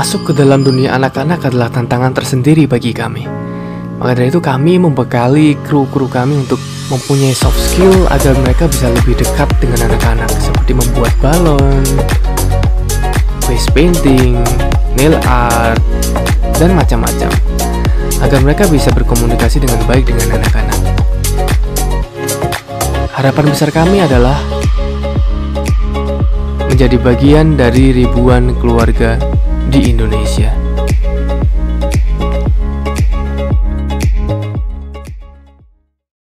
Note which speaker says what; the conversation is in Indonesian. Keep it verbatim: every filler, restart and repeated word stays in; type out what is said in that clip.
Speaker 1: Masuk ke dalam dunia anak-anak adalah tantangan tersendiri bagi kami. Maka dari itu kami membekali kru-kru kami untuk mempunyai soft skill agar mereka bisa lebih dekat dengan anak-anak, seperti membuat balon, face painting, nail art, dan macam-macam, agar mereka bisa berkomunikasi dengan baik dengan anak-anak. Harapan besar kami adalah menjadi bagian dari ribuan keluarga di Indonesia.